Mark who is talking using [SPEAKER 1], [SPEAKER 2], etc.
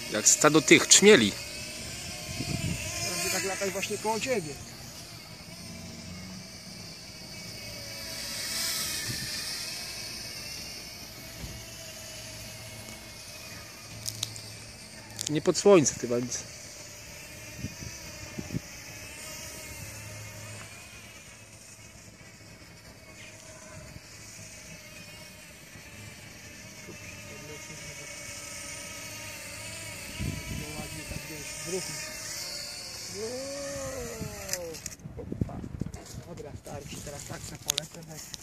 [SPEAKER 1] Jak stado tych trzmieli.
[SPEAKER 2] Będzie tak latać właśnie koło ciebie.
[SPEAKER 1] Nie pod słońce chyba nic.
[SPEAKER 2] Dobra, starczy, teraz tak se polecę.